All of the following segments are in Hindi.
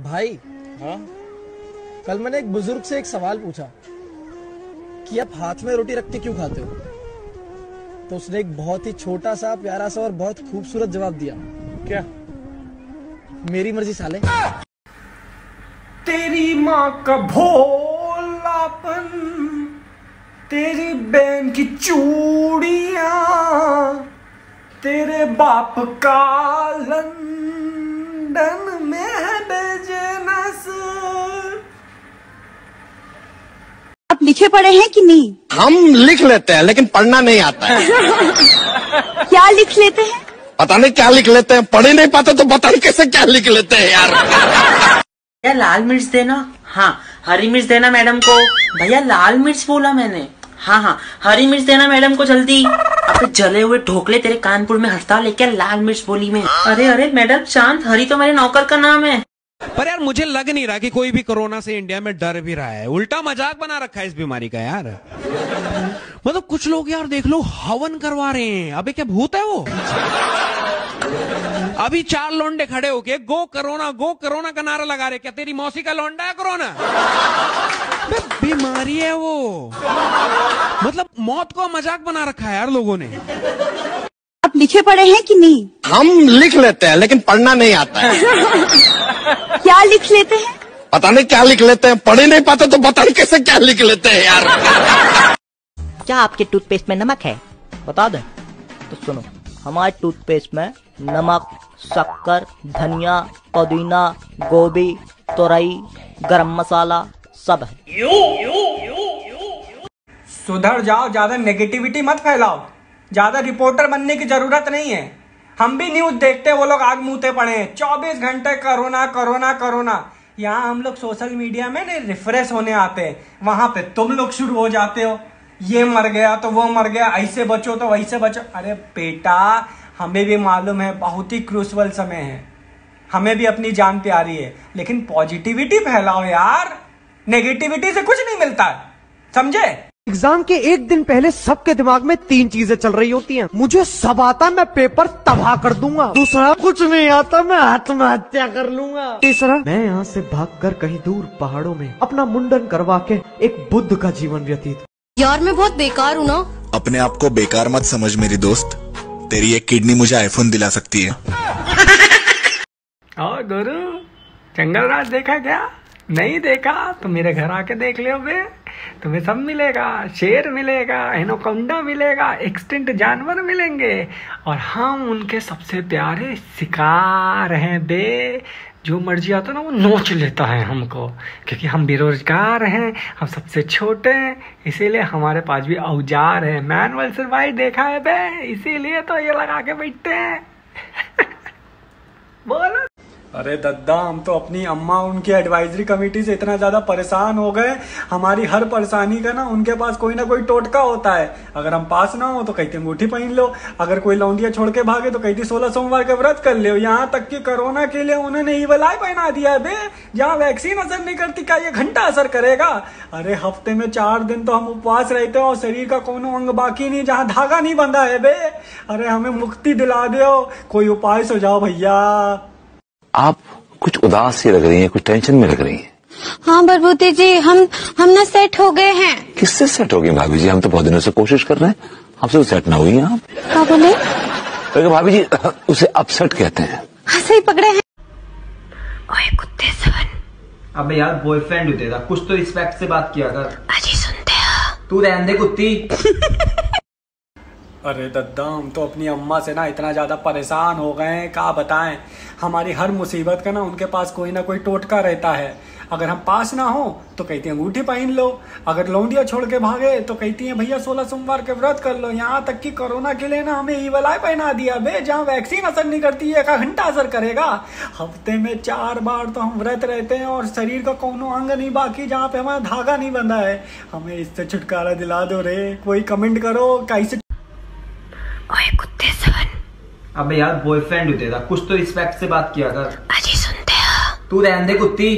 भाई। हाँ? कल मैंने एक बुजुर्ग से एक सवाल पूछा कि आप हाथ में रोटी रख के क्यों खाते हो, तो उसने एक बहुत ही छोटा सा प्यारा सा और बहुत खूबसूरत जवाब दिया। क्या? मेरी मर्जी साले। तेरी माँ का भोलापन, तेरी बहन की चूड़ियां, तेरे बाप का लंदन में है बिजनेस। आप लिखे पढ़े हैं कि नहीं? हम लिख लेते हैं लेकिन पढ़ना नहीं आता है। क्या लिख लेते हैं? पता नहीं क्या लिख लेते हैं, पढ़ ही नहीं पाते तो पता नहीं कैसे क्या लिख लेते हैं यार। भैया लाल मिर्च देना। हाँ, हरी मिर्च देना मैडम को। भैया लाल मिर्च बोला मैंने। हाँ, हरी मिर्च देना मैडम को जल्दी। अब जले हुए ढोकले तेरे कानपुर में हड़ताल है क्या? लाल मिर्च बोली मैं। अरे मैडम शांत, हरी तो मेरे नौकर का नाम है। पर यार मुझे लग नहीं रहा कि कोई भी कोरोना से इंडिया में डर भी रहा है, उल्टा मजाक बना रखा है इस बीमारी का यार। मतलब कुछ लोग यार देख लो हवन करवा रहे हैं। अबे क्या भूत है वो? अभी 4 लौंडे खड़े होके गो करोना का नारा लगा रहे। क्या तेरी मौसी का लौंडा है कोरोना? बीमारी है वो। मतलब मौत को मजाक बना रखा है यार लोगों ने। आप लिखे पढ़े हैं कि नहीं? हम लिख लेते हैं लेकिन पढ़ना नहीं आता है। क्या लिख लेते हैं? पता नहीं क्या लिख लेते हैं, पढ़ ही नहीं पाते तो पता नहीं कैसे क्या लिख लेते हैं यार। क्या आपके टूथपेस्ट में नमक है? बता दें तो सुनो, हमारे टूथपेस्ट में नमक, शक्कर, धनिया, पुदीना, गोभी, तोरई, गरम मसाला सब है। सुधर जाओ, ज्यादा नेगेटिविटी मत फैलाओ, ज्यादा रिपोर्टर बनने की जरूरत नहीं है। हम भी न्यूज देखते हैं, वो लोग आग मुंहते पड़े हैं 24 घंटे कोरोना कोरोना कोरोना। यहाँ हम लोग सोशल मीडिया में नहीं रिफ्रेश होने आते हैं, वहां पे तुम लोग शुरू हो जाते हो, ये मर गया तो वो मर गया, ऐसे बचो तो वैसे बचो। अरे बेटा, हमें भी मालूम है बहुत ही क्रूशल समय है, हमें भी अपनी जान प्यारी है, लेकिन पॉजिटिविटी फैलाओ यार। नेगेटिविटी से कुछ नहीं मिलता है, समझे? एग्जाम के एक दिन पहले सबके दिमाग में 3 चीजें चल रही होती हैं। मुझे सब आता, मैं पेपर तबाह कर दूंगा। दूसरा, कुछ नहीं आता, मैं आत्महत्या कर लूंगा। तीसरा, मैं यहाँ से भागकर कहीं दूर पहाड़ों में अपना मुंडन करवा के एक बुद्ध का जीवन व्यतीत। यार मैं बहुत बेकार हूँ ना। अपने आप को बेकार मत समझ मेरी दोस्त, तेरी एक किडनी मुझे आईफोन दिला सकती है। और गुरु, जंगल राज देखा क्या? नहीं देखा तो मेरे घर आके देख ले बे, तुम्हें सब मिलेगा। शेर मिलेगा, एनाकोंडा मिलेगा, एक्सटिंक्ट जानवर मिलेंगे, और हम उनके सबसे प्यारे शिकार हैं बे। जो मर्जी आता ना वो नोच लेता है हमको, क्योंकि हम बेरोजगार हैं, हम सबसे छोटे हैं, इसीलिए हमारे पास भी औजार है। मैनुअल सर्वाइव देखा है बे, इसीलिए तो ये लगा के बैठते हैं। बोलो। अरे दद्दा, हम तो अपनी अम्मा उनकी एडवाइजरी कमेटी से इतना ज्यादा परेशान हो गए, हमारी हर परेशानी का ना उनके पास कोई ना कोई टोटका होता है। अगर हम पास ना हो तो कहते अंगूठी पहन लो, अगर कोई लौंडिया छोड़ के भागे तो कहती 16 सोमवार का व्रत कर लो। यहाँ तक कि कोरोना के लिए उन्होंने ईवल आई पहना दिया है बे। जहाँ वैक्सीन असर नहीं करती, क्या ये घंटा असर करेगा? अरे हफ्ते में 4 दिन तो हम उपवास रहते हैं और शरीर का कोनो अंग बाकी नहीं जहाँ धागा नहीं बंधा है बे। अरे हमें मुक्ति दिला दो, कोई उपाय सुझाओ भैया। आप कुछ उदास सी लग रही हैं, कुछ टेंशन में लग रही हैं। हाँ बरबूती जी, हम ना सेट हो गए हैं। किससे सेट हो गई भाभी जी? हम तो बहुत दिनों से कोशिश कर रहे हैं, हमसे तो सेट ना हुई हैं आप। क्या बोले? तो भाभी जी, उसे अपसेट कहते हैं। हाँ सही पकड़े हैं। ओए कुत्ते सन। अबे यार बॉयफ्रेंड हो तेरा, कुछ तो रिस्पेक्ट से बात किया कर। अजी सुनते हो? तू रहने दे कुत्ती। अरे दद्दा, हम तो अपनी अम्मा से ना इतना ज्यादा परेशान हो गए हैं, क्या बताएं। हमारी हर मुसीबत का ना उनके पास कोई ना कोई टोटका रहता है। अगर हम पास ना हो तो कहती हैं अंगूठी पहन लो, अगर लौंडिया छोड़ के भागे तो कहती हैं भैया 16 सोमवार के व्रत कर लो। यहाँ तक कि कोरोना के लिए ना हमें ईवल आई पहना दिया बे, जहाँ वैक्सीन असर नहीं करती है, 1 घंटा असर करेगा। हफ्ते में 4 बार तो हम व्रत रहते हैं और शरीर का कोनो अंग नहीं बाकी जहाँ पे हमारा धागा नहीं बंधा है। हमें इससे छुटकारा दिला दो रे, कोई कमेंट करो कैसे। ओए कुत्ते सन। अबे यार बॉयफ्रेंड हो तेरा, कुछ तो रिस्पेक्ट से बात किया कर। अजी सुनते हो? तू रहने दे कुत्ती।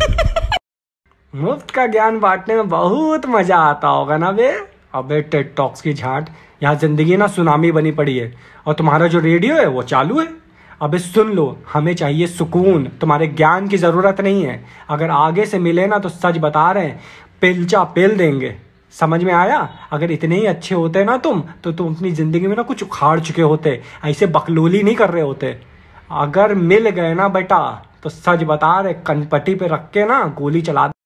मुफ्त का ज्ञान बांटने में बहुत मजा आता होगा ना बे। अबे टेड टॉक्स की झांट, यहाँ जिंदगी ना सुनामी बनी पड़ी है और तुम्हारा जो रेडियो है वो चालू है। अबे सुन लो, हमें चाहिए सुकून, तुम्हारे ज्ञान की जरूरत नहीं है। अगर आगे से मिले ना तो सच बता रहे हैं, पेलचा पेल देंगे। समझ में आया? अगर इतने ही अच्छे होते ना तुम, तो तुम अपनी जिंदगी में ना कुछ उखाड़ चुके होते, ऐसे बकलोली नहीं कर रहे होते। अगर मिल गए ना बेटा तो सच बता रहे, कनपट्टी पे रख के ना गोली चला